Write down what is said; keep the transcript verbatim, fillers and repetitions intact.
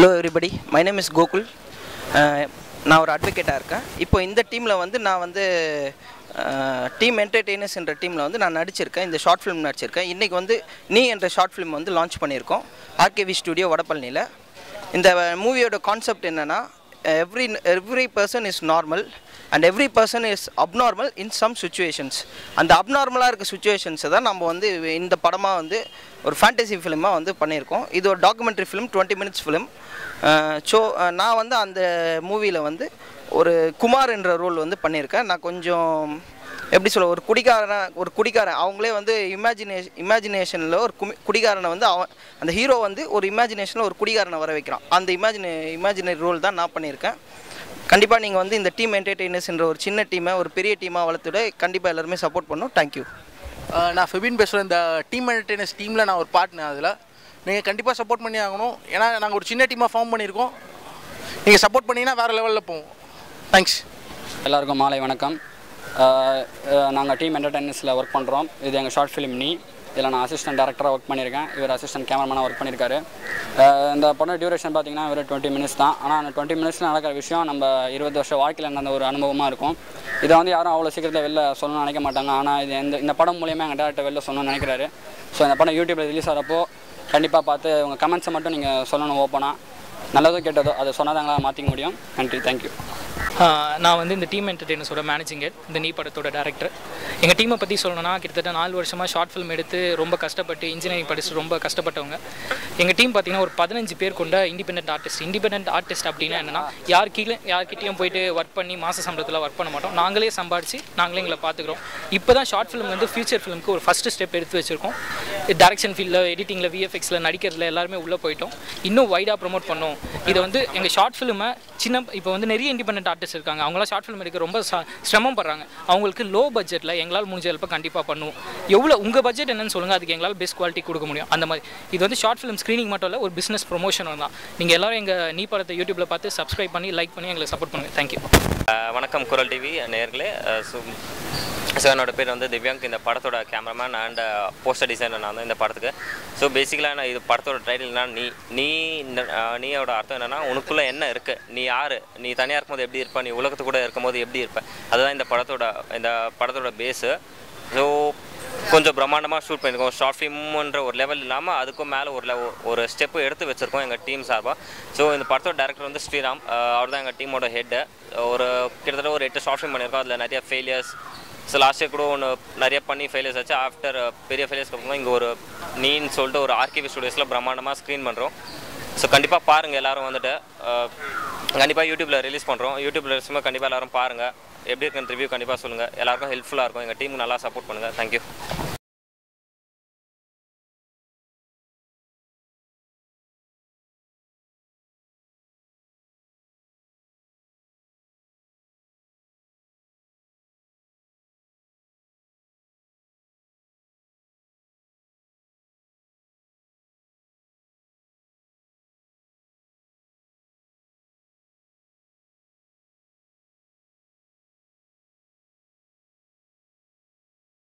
Hello everybody, my name is Gokul. நான் ஒரு அட்வொகேட்டாக இருக்கேன். இப்போ இந்த டீமில் வந்து நான் வந்து டீம் என்டர்டெய்னர்ஸ் என்ற டீமில் வந்து நான் நடிச்சிருக்கேன். இந்த ஷார்ட் ஃபிலிம் நடிச்சிருக்கேன். இன்றைக்கி வந்து நீ என்ற ஷார்ட் ஃபிலிம் வந்து லான்ச் பண்ணியிருக்கோம் ஆர்கேவி ஸ்டுடியோ வடபழனியில். இந்த மூவியோட கான்செப்ட் என்னென்னா, every every person is normal and every person is abnormal in some situations. அந்த அப்நார்மலாக இருக்க சுச்சுவேஷன்ஸை தான் நம்ம வந்து இந்த படமாக வந்து ஒரு ஃபேண்டசி ஃபிலிமாக வந்து பண்ணியிருக்கோம். இது ஒரு documentary film, twenty minutes film. So நான் வந்து அந்த மூவியில் வந்து ஒரு குமார் என்ற ரோல் வந்து பண்ணியிருக்கேன். நான் கொஞ்சம் எப்படி சொல்ல, ஒரு குடிகாரனை ஒரு குடிகாரன் அவங்களே வந்து இமேஜினே இமேஜினேஷனில் ஒரு குமி குடிகாரனை வந்து அவன் அந்த ஹீரோ வந்து ஒரு இமேஜினேஷனில் ஒரு குடிகாரனை வர வைக்கிறான். அந்த இமேஜினே இமேஜினரி ரோல் தான் நான் பண்ணியிருக்கேன். கண்டிப்பாக நீங்கள் வந்து இந்த டீம் என்டர்டெய்னர்ஸ் என்ற ஒரு சின்ன டீமை ஒரு பெரிய டீமாக வளர்த்துட கண்டிப்பாக எல்லாருமே சப்போர்ட் பண்ணணும். தேங்க்யூ. நான் ஃபெபின் பேசுகிறேன். இந்த டீம் என்டர்டெய்னர்ஸ் டீமில் நான் ஒரு பார்ட்னர். அதில் நீங்கள் கண்டிப்பாக சப்போர்ட் பண்ணி ஆகணும். ஏன்னா நாங்கள் ஒரு சின்ன டீமாக ஃபார்ம் பண்ணியிருக்கோம். நீங்கள் சப்போர்ட் பண்ணிங்கன்னா வேறு லெவலில் போவோம். தேங்க்ஸ். எல்லாருக்கும் மாலை வணக்கம். நாங்கள் டீம் என்டர்டெய்னர்ஸில் ஒர்க் பண்ணுறோம். இது எங்கள் ஷார்ட் ஃபிலிம் நீ. இதில் நான் அசிஸ்டன்ட் டேரக்டராக ஒர்க் பண்ணியிருக்கேன். இவர் அசிஸ்டன்ட் கேமராமேனாக ஒர்க் பண்ணியிருக்காரு. இந்த படம் டியூரேஷன் பார்த்திங்கன்னா ஒரு டுவெண்ட்டி மினிட்ஸ் தான். ஆனால் அந்த டுவெண்ட்டி மினிட்ஸில் நடக்கிற விஷயம் நம்ம இருபது வருஷம் வாழ்க்கையில் நடந்த ஒரு அனுபவமாக இருக்கும். இதை வந்து யாரும் அவ்வளோ சீக்கிரத்தில் வெளில சொல்லணும்னு நினைக்க மாட்டாங்க. ஆனால் இது இந்த இந்த படம் மூலியமாக எங்கள் டேரக்டர் வெளில சொல்லணும்னு நினைக்கிறாரு. ஸோ இந்த படம் யூடியூப்பில் ரிலீஸ் ஆகிறப்போ கண்டிப்பாக பார்த்து உங்கள் கமெண்ட்ஸை மட்டும் நீங்கள் சொல்லணும் ஓப்பனாக. நல்லதோ கேட்டதோ அதை சொன்னால் தான் எங்களால் மாற்றிக்க முடியும். நன்றி, தேங்க்யூ. நான் வந்து இந்த டீம் என்டர்டெய்னர்ஸோட மேனேஜிங் ஹெட், இந்த நீ படத்தோட டேரக்டர். எங்கள் டீமை பற்றி சொல்லணும்னா, கிட்டத்தட்ட நாலு வருஷமாக ஷார்ட் ஃபிலிம் எடுத்து ரொம்ப கஷ்டப்பட்டு இன்ஜினியரிங் படிச்சுட்டு ரொம்ப கஷ்டப்பட்டவங்க. எங்கள் டீம் பார்த்திங்கன்னா ஒரு பதினஞ்சு பேர் கொண்ட இண்டிபெண்டன்ட் ஆர்டிஸ்ட். இண்டிபெண்டன்ட் ஆர்டிஸ்ட் அப்படின்னா என்னென்னா, யார் கீழே யார்கிட்டையும் போயிட்டு ஒர்க் பண்ணி மாத சம்பளத்தில் ஒர்க் பண்ண மாட்டோம். நாங்களே சம்பாதிச்சு நாங்களே எங்களை பார்த்துக்கிறோம். இப்போ தான் ஷார்ட் ஃபிலிம் வந்து ஃபியூச்சர் ஃபிலிமுக்கு ஒரு ஃபஸ்ட்டு ஸ்டெப் எடுத்து வச்சுருக்கோம். டேரக்ஷன் ஃபீல்டில், எடிட்டிங்கில், விஎஃப்எக்ஸில், நடிக்கிறதுல எல்லாருமே உள்ளே போயிட்டோம். இன்னும் வைடாக ப்ரொமோட் பண்ணோம். இதை வந்து எங்கள் ஷார்ட் ஃபிலிமை சின்ன இப்போ வந்து நிறைய இண்டிபெண்டன்ட் ஆர்டிஸ்ட் இருக்காங்க. அவங்களாம் ஷார்ட் ஃபிலிம் எடுக்க ரொம்ப சிரமம் படுறாங்க. அவங்களுக்கு லோ பட்ஜெட்டில் எங்களால் முடிஞ்ச ஹெல்ப்பை கண்டிப்பாக பண்ணுவோம். எவ்வளோ உங்கள் பட்ஜெட் என்னன்னு சொல்லுங்கள், அதுக்கு எங்களால் பெஸ்ட் குவாலிட்டி கொடுக்க முடியும். அந்த மாதிரி இது வந்து ஷார்ட் ஃபிலிம் ஸ்க்ரீனிங் மட்டும் இல்லை, ஒரு பிஸ்னஸ் ப்ரொமோஷன் தான். நீங்கள் எல்லோரும் எங்கள் நீ படத்தை யூடியூப்பில் பார்த்து சப்ஸ்கிரைப் பண்ணி லைக் பண்ணி எங்களை சப்போர்ட் பண்ணுங்கள். தேங்க்யூ. வணக்கம் குரல் டிவி நேயர்களே. ஸோ ஸோ என்னோட பேர் வந்து திவ்யாங்க். இந்த படத்தோட கேமராமேன் அண்ட் போஸ்டர் டிசைனர் நான் தான் இந்த படத்துக்கு. ஸோ பேசிக்கலாக நான் இது படத்தோட டைட்டில்னா நீ நீ நீயோட அர்த்தம் என்னென்னா, உனக்குள்ளே என்ன இருக்குது, நீ யார், நீ தனியாக இருக்கும்போது எப்படி இருப்ப, நீ உலகத்து கூட இருக்கும்போது எப்படி இருப்ப, அதுதான் இந்த படத்தோட இந்த படத்தோட பேஸு. ஸோ கொஞ்சம் பிரம்மாண்டமாக ஷூட் பண்ணியிருக்கோம். ஷார்ட் ஃபிலிம்ன்ற ஒரு லெவல் இல்லாமல் அதுக்கும் மேலே ஒரு லெவல் ஒரு ஸ்டெப்பு எடுத்து வச்சுருக்கோம் எங்கள் டீம் சார்பாக. ஸோ இந்த படத்தோட டேரக்டர் வந்து ஸ்ரீராம், அவர் தான் எங்கள் டீமோட ஹெட்டு. ஒரு கிட்டத்தட்ட ஒரு எட்டு ஷார்ட் ஃபிலிம் பண்ணியிருக்கோம். அதில் நிறைய ஃபெயிலியர்ஸ், ஸோ லாஸ்ட் இயர் கூட ஒன்று நிறைய பண்ணி ஃபெயிலியர்ஸ் ஆச்சு. ஆஃப்டர் பெரிய ஃபெயிலியர்ஸ்க்கு அப்புறம் இங்கே ஒரு நீன்னு சொல்லிட்டு ஒரு ஆர்கேவி ஸ்டுடியோஸில் பிரம்மாண்டமாக ஸ்க்ரீன் பண்ணுறோம். ஸோ கண்டிப்பாக பாருங்கள் எல்லோரும் வந்துட்டு. கண்டிப்பாக யூடியூப்பில் ரிலீஸ் பண்ணுறோம். யூடியூப்பில் ரிலீஸ் கண்டிப்பாக எல்லோரும் பாருங்கள். எப்படி இருக்குன்னு ரிவ்யூ கண்டிப்பாக சொல்லுங்கள். எல்லாருக்கும் ஹெல்ப்ஃபுல்லாக இருக்கும். எங்கள் டீமுக்கு நல்லா சப்போர்ட் பண்ணுங்கள். தேங்க்யூ.